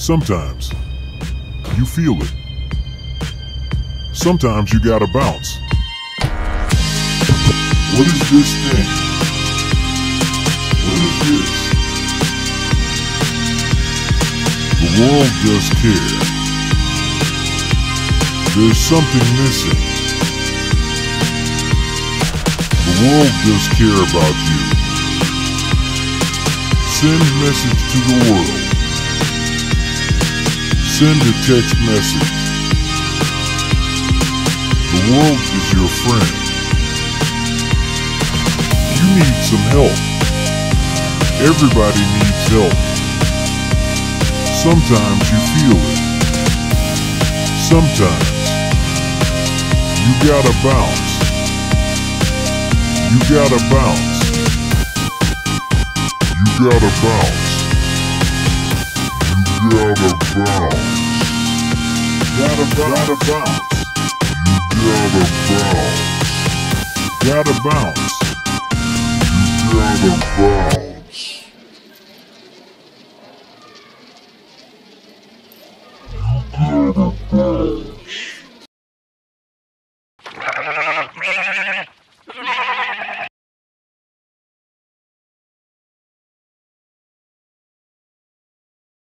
Sometimes you feel it. Sometimes you gotta bounce. What is this thing? What is this? The world does care. There's something missing. The world does care about you. Send message to the world. Send a text message. The world is your friend. You need some help. Everybody needs help. Sometimes you feel it. Sometimes you gotta bounce. You gotta bounce. You gotta bounce. You gotta bounce. Gotta bounce. You gotta bounce. Gotta bounce. You gotta bounce. You gotta bounce.